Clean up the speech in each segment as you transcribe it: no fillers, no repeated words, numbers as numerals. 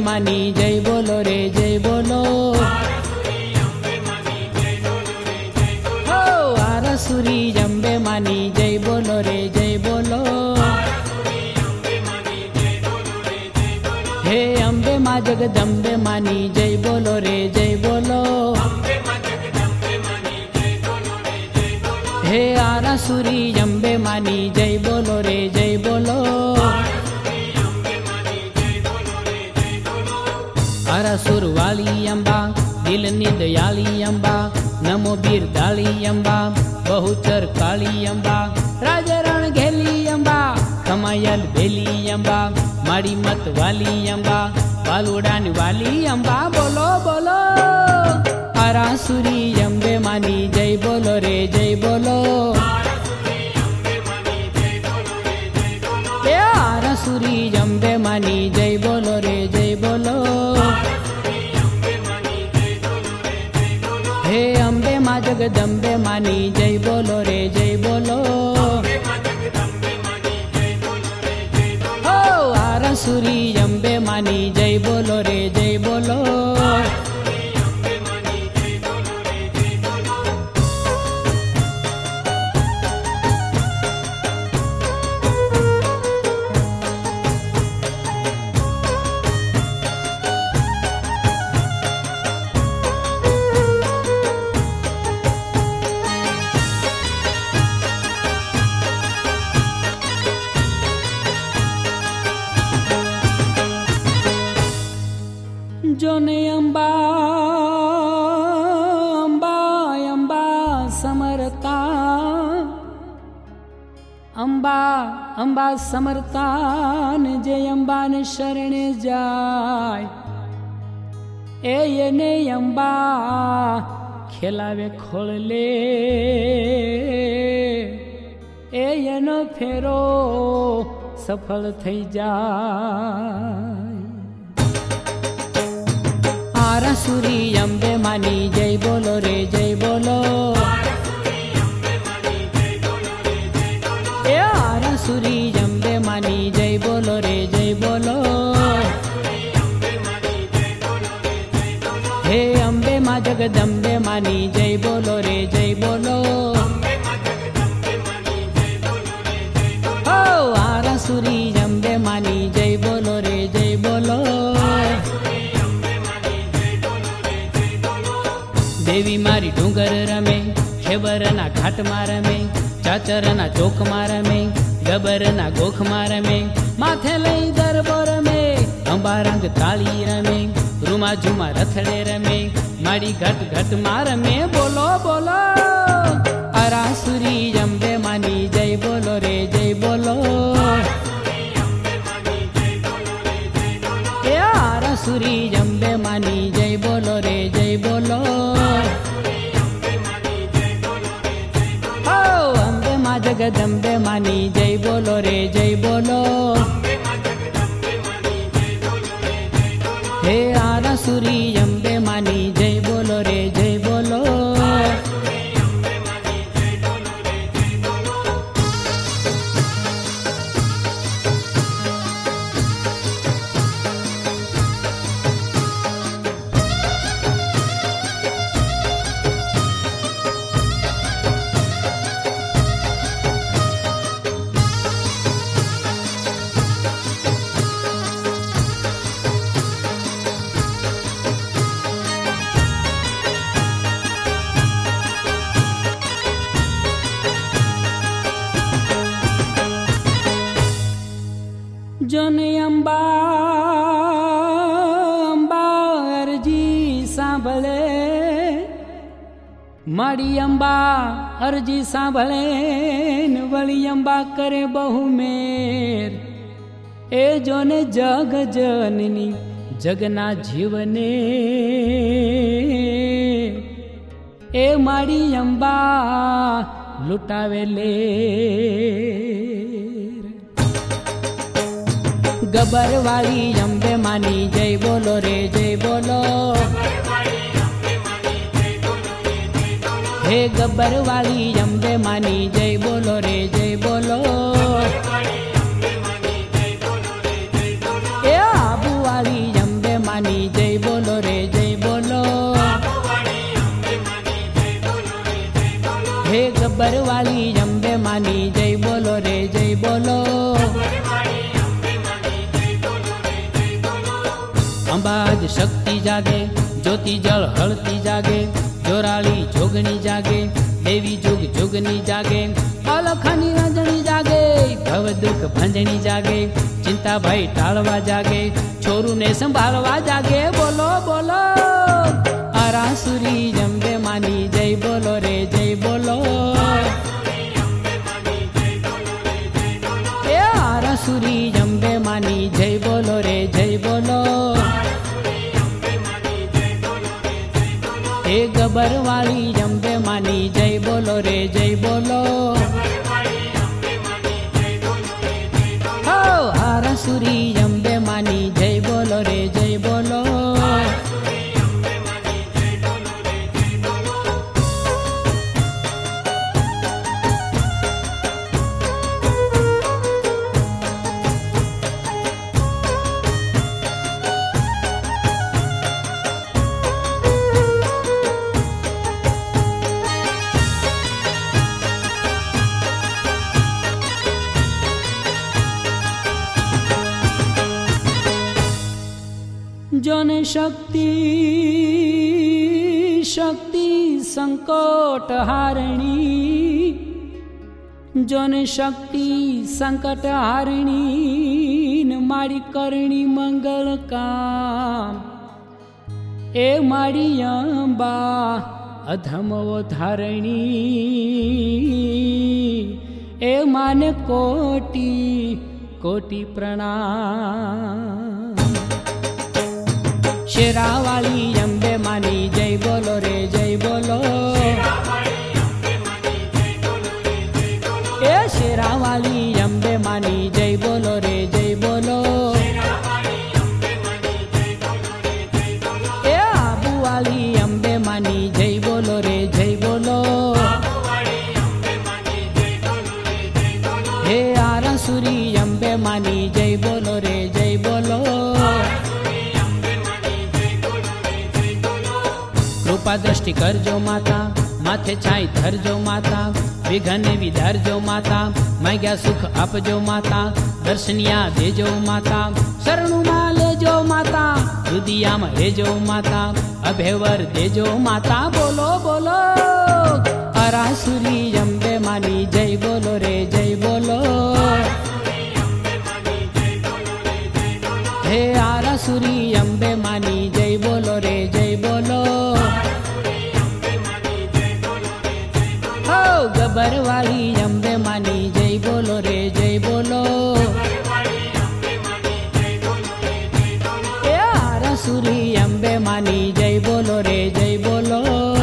मानी जय बोलो रे जय बोलो। हो आरसुरी अम्बे मानी जय बोलो रे जय बोलो। हे अम्बे माँ जगदम्बे मानी जय बोलो रे जय बोलो। हे आरसुरी अम्बे मानी जय बोलो रे जय बोलो। आरसुर वाली अम्बा दिल दयाली अम्बा नमो बिरदाली अम्बा बहुचर काली अम्बा राजरण घेली अम्बा कमायल बेली अम्बा माड़ी मत वाली अम्बा बालुडान वाली अम्बा बोलो बोलो। आरसुरी अम्बे मानी जय बोलो रे जय बोलो। आरसुरी अम्बे मानी जय बोलो रे जय बोलो। हे अम्बे माँ जगदम्बे मानी जय बोलो रे जय बोलो। हो आरसुरी अम्बे मानी जय बोलो रे जय बोलो। जोने अम्बा अम्बा अम्बा समरता अम्बा अम्बा समरतान जय अम्बा ने शरण जाय ए येने अम्बा खेलावे खोल ले ए येनो फेरो सफल थई जाय। आरसुरी अम्बे मानी जय बोलो रे जय बोलो। ए आरसुरी अम्बे मानी जय बोलो रे जय बोलो। हे अम्बे माँ जगदम्बे मानी जय बोलो रे जय बोलो। हो आरसुरी अम्बे मानी जय बोलो रे जय बोलो। देवी मारी डूंगर रमे खेबर ना घाट मार में चाचर ना चौक मार में गबर ना गोख मार में माथे लई दरबार में अंबा रंग ताली रमे रूमा झुमा रथड़े रमे मारी घट घट मार में बोलो बोलो। आरसुरी अम्बे मानी जय बोलो रे जय बोलो। ए आरसुरी अम्बे मानी जय बोलो रे जय बोलो। जगदम्बे मानी जय बोलो रे जय बोलो। हे आरसुरी अम्बे मानी जय बोलो रे जय बोलो। जोने अम्बा अम्बा अर्जी सांभळे माड़ी अम्बा अर्जी सांभळे वली अम्बा करे बहु मेर ए जोने जग जननी जगना जीवने ए माड़ी अम्बा लुटावे ले। गबर वाली अम्बे मानी जय बोलो रे जय बोलो। हे गब्बर वाली अम्बे मानी जय बोलो रे जय बोलो। ए आबू वाली अम्बे ગબર વાળી અંબે માની જય બોલો રે જય બોલો. અંબાજ શક્તિ જાગે, જ્યોતિ જળ હળતી જાગે, જોરાળી જોગણી જાગે, દેવી જુગ જુગની જાગે, અલખાની રંજણી જાગે, ભવ દુઃખ ભંજણી જાગે, ચિંતા ભાઈ ટાળવા જાગે, છોરું ને સંભાળવા જાગે. બોલો બોલો આરાસુરી અંબે માની જય બોલો રે જય બોલો. એ આરાસુરી અંબે માની જય બોલો રે જય બોલો. એ ગબર વાળી અંબે માની જય બોલો રે જય બોલો. હો આરાસુરી અંબે માની જય બોલો રે જય બોલો. જોને શક્તિ શક્તિ સંકટ હારણી, જોને શક્તિ સંકટ હારણી, મારી કરણી મંગળ કામ. એ મારી અંબા અધમો ધારણી, એ માને કોટી કોટી પ્રણામ. શેરાવાળી અંબે માની જય બોલો રે જય બોલો. એ શેરાવાળી અંબે માની જય બોલો રે જય બોલો. એ આબુવાળી અંબે માની જય બોલો રે જય બોલો. હે આરાસુરી અંબે માની જય બોલો રે જય બોલો. કૃપા દ્રષ્ટિ કરજો માતા, માથે છાંય ધરજો માતા, વિઘન વિધારજો માતા, માગ્યા સુખ આપજો માતા, દર્શનિયા દેજો માતા, શરણુમાં લેજો માતા, રુદિયામાં લેજો માતા, અભેવર દેજો માતા. બોલો બોલો આરાસુરી અંબે માની જય બોલો રે જય બોલો. હે આરાસુરી અંબે માની જય બોલો રે જય બોલો. ગબર વાળી અંબે માની જય બોલો રે જય બોલો. એ આરાસુરી અંબે માની જય બોલો રે જય બોલો.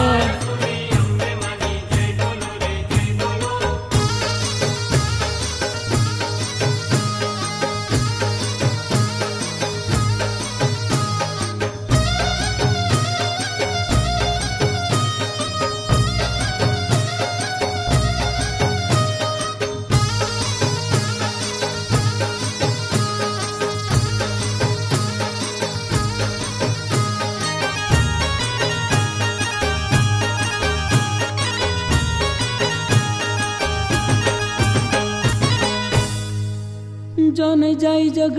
જોને જય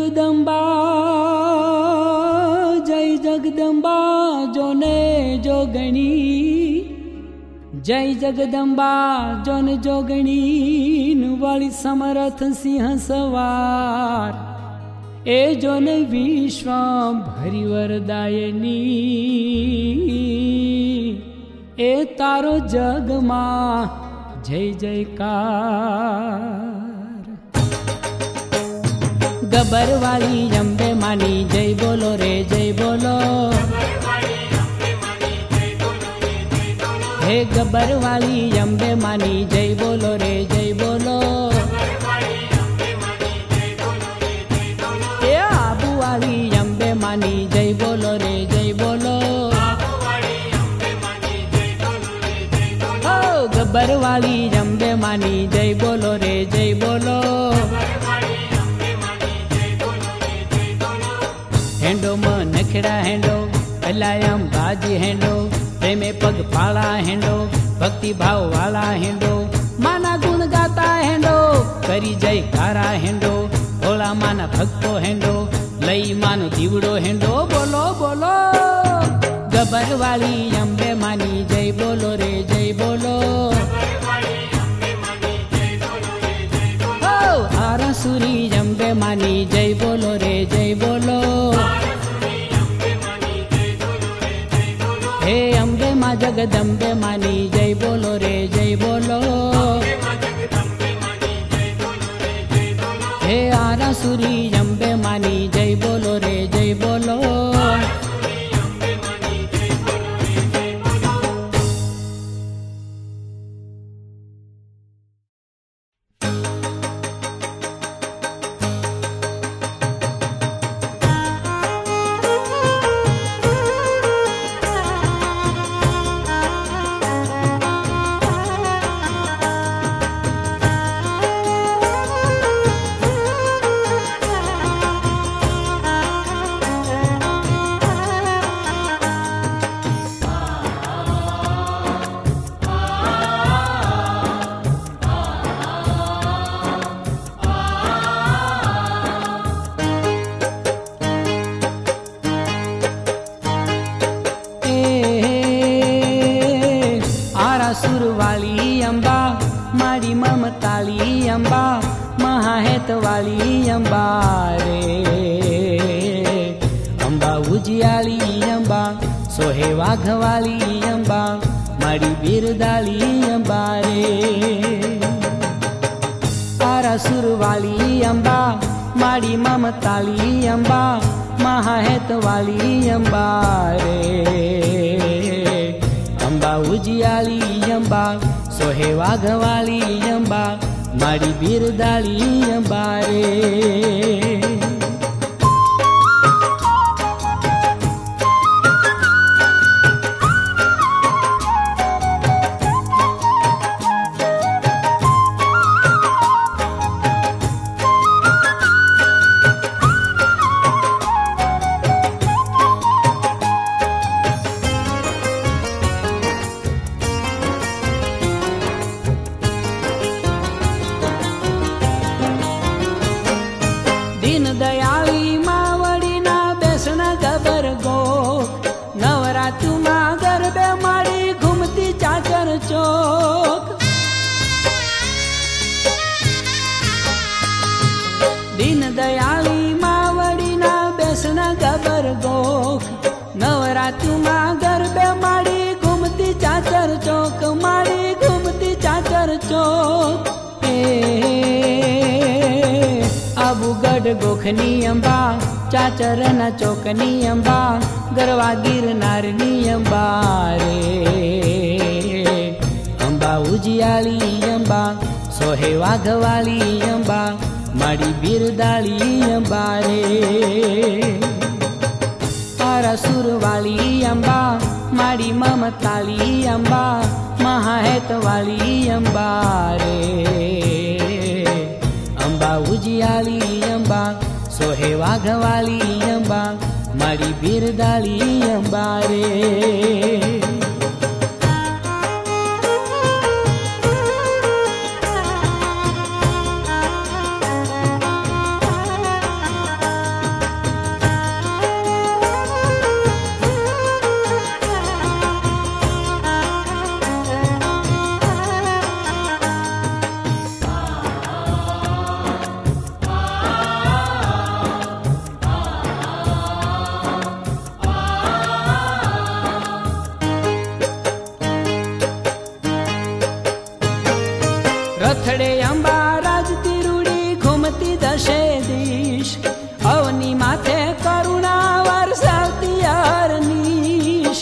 જગદંબા જય જગદંબા, જોને જોગણી જય જગદંબા, જોને જોગણી વાળી સમરથ સિંહ સવાર. એ જોને વિશ્વ ભરી વરદાયની, એ તારો જગમાં જય જયકાર. ગબર વાળી અંબે માની જય બોલો રે જય બોલો. હે ગબર વાળી અંબે માની જય બોલો રે જય બોલો. હે આબુ વાળી અંબે માની જય બોલો રે જય બોલો. હો ગબર વાળી અંબે માની જય બોલો રે જય બોલો. હેંડો માં નખડા હેંડો, અલાયમ બાજી હેંડો, પ્રેમે પગ પાળા હેંડો, ભક્તિ ભાવ વાળા હેંડો, गुण गाता हेंडो करी जयकारा हेंडो भोला माना भक्तो हेंडो लई मानो दीवड़ो हेंडो बोलो बोलो गबर वाली अंबे मानी जय बोलो रे जय बोलो आरसुरी अंबे मानी जय बोलो रे जय बोलो हे अंबे माँ जगदम्बे मानी जय बोलो रे जय बोलो हे आरसुरी अंबे मानी जय बोलो रे जय बोलो सुर वाली अम्बा मारी ममताली अम्बा महाहेत वाली अम्बा रे अम्बा उजियाली अम्बा सोहे वाघ वाली अम्बा मारी बिरदाली अम्बा रे आरा सुर वाली अम्बा मारी ममताली अम्बा महाहेत वाली अम्बा रे अम्बा उजियाली अम्बा सोहे वाघ वाली अम्बा मारी बिरदाली अम्बा रे दयाली मावड़ी ना बेसन गबर गो नवरात्रु मा गरबे माड़ी घूमती चाकर चौक दीन दयाली मावड़ी ना बेसन गबर गो नवरात्रु मा गरबे माड़ी घूमती चाकर चौक माड़ी घूमती चाकर चौक अबुगढ़ गोखनी अम्बा चाचर न चौकनी अम्बा गरवा गिरनारनी अम्बा रे अम्बा उजियाली अम्बा सोहे वाघ वाली अम्बा माड़ी बिरदाली अम्बा रे आरा सुर वाली अम्बा माड़ी ममताली अम्बा महाहेत वाली अम्बा रे अम्बा उजियाली अम्बा सोहे वाघ वाली अम्बा मारी बिरदाली अम्बा रे रथड़े अम्बा राजती रूड़ी घूमती दशे दिश अवनी माथे करुणा वरसावती अरनीश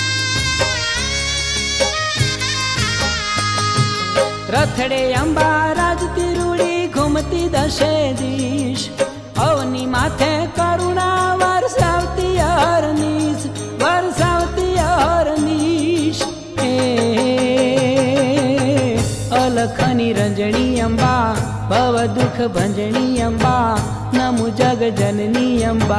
रथड़े अम्बा राजती रूड़ी घूमती दशे दिश अवनी माथे करुणा वरसावती अरनीश वरसावती अरनीश अलखनी रंजनी अम्बा भव दुख भंजनी अम्बा नमु जग जननी अम्बा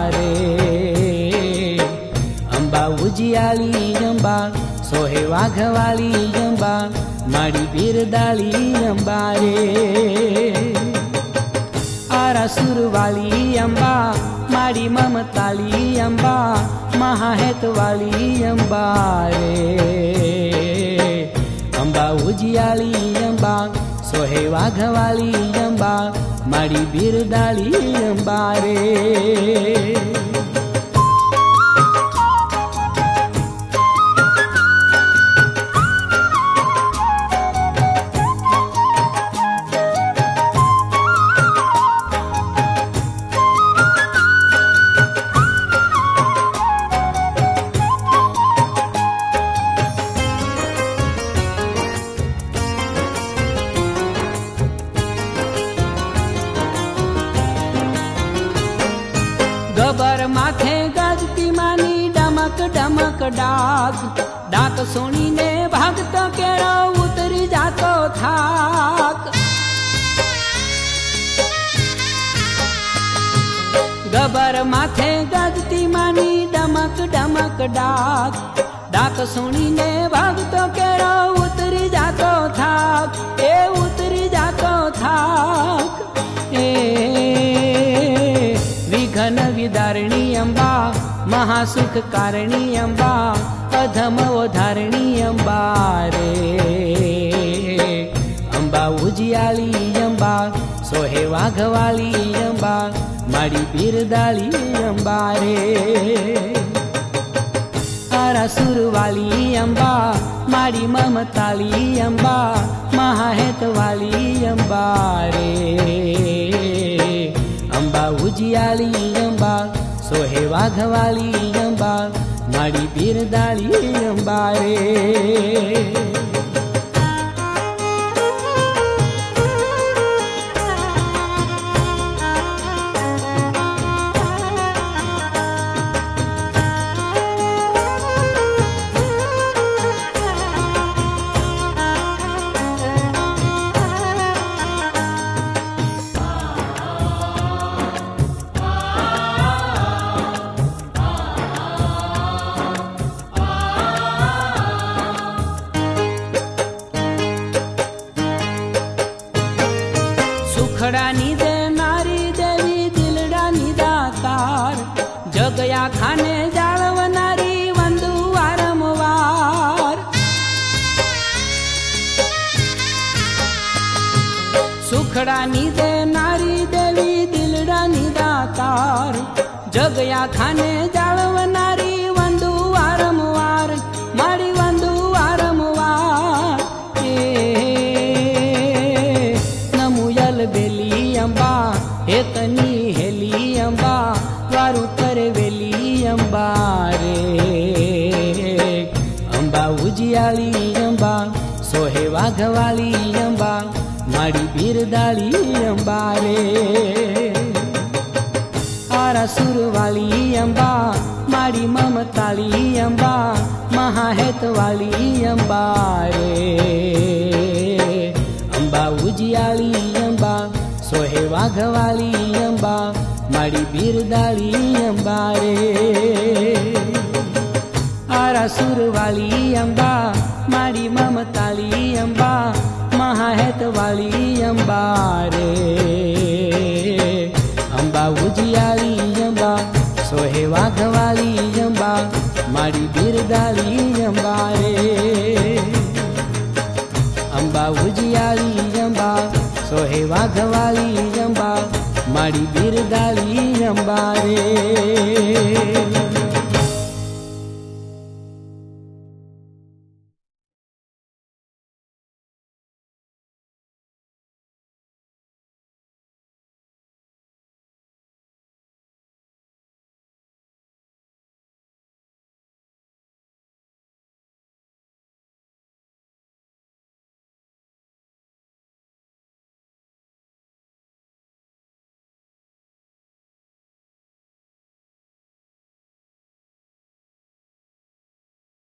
रे अम्बा उजियाली अम्बा सोहे वाघ वाली अम्बा माड़ी बिरदाली अंबा रे। आरासुर वाली अंबा माड़ी ममताली अंबा महाहेत वाली अंबा रे। अंबा उजियाली अंबा सोहे वाघ वाली अंबा माड़ी बिरदाली अंबा रे। गबर माथे गजती मानी डमक डमक डाक डाक सोनी ने भागतो केरो उतरी जातो थाक। गबर माथे गजती मानी डमक डमक डाक डाक सोनी ने भागतो केरो उतरी जातो थाक। ए उतरी जातो थाक विघ्न विदारिणी अंबा महासुख कारिणी अंबा अधम उधारिणी अंबा रे। अंबा उजियाली अंबा सोहे वाघ वाली अंबा माड़ी बिरदाली अंबा रे। आरासुर वाली अंबा माड़ी ममताली अंबा महाहेत वाली अंबा रे। अंबा उजियाली अंबा सोहे वाघ वाली अंबा माड़ी बिरदाली अंबा रे। सुखड़ानी दे नारी देवी दिलड़ानी दातार जगया खाने जाळवनारी वंदू वारंवार। सुखड़ानी दे नारी देवी दिलड़ानी दातार जगया खाने जाळवनारी वंदू वारंवार माड़ी वंदू वारंवार। बेली अंबा हेतनी हेली अंबा वारू करवेली अंबा रे। अंबा उजियाली अंबा सोहे वाघ वाली अंबा माड़ी बिरदाली अंबा रे। आरासुर वाली अंबा माड़ी ममताली अंबा महाहेत वाली अंबा रे। अंबा उजियाली अंबा सोहे वाघ वाली अंबा माड़ी बिरदाली अंबा रे। आरासुर वाली अंबा माड़ी ममताली अंबा महाहेत वाली अंबा रे। अंबा उजियाली अंबा सोहे वाघ वाली अंबा माड़ी बिरदाली अंबा रे। अंबा उजियाली अंबा सोहे वाघ वाली अंबा माड़ी बिरदाली अंबा रे।